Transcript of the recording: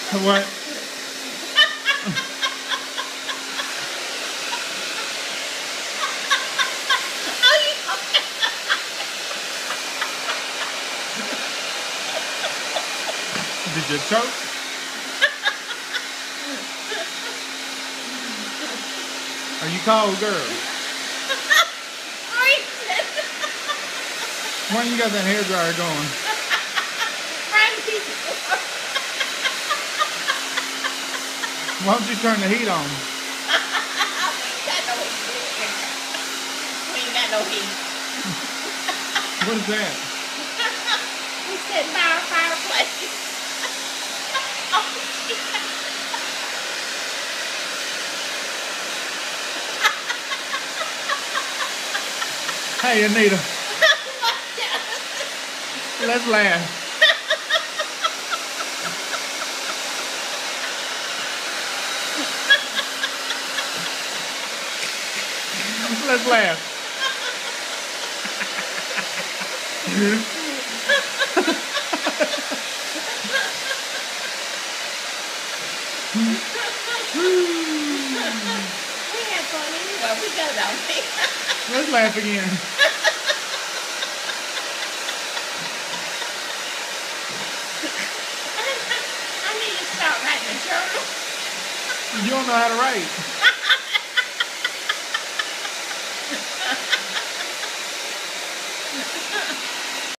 What? Did you choke? Are you cold, girl? Why you got that hairdryer going? Why don't you turn the heat on? We ain't got no heat. What is that? We sitting by our fireplace. Hey, Anita. Let's laugh. Let's laugh. We had fun anyway. We got it out there. Let's laugh again. I need to start writing a journal. You don't know how to write.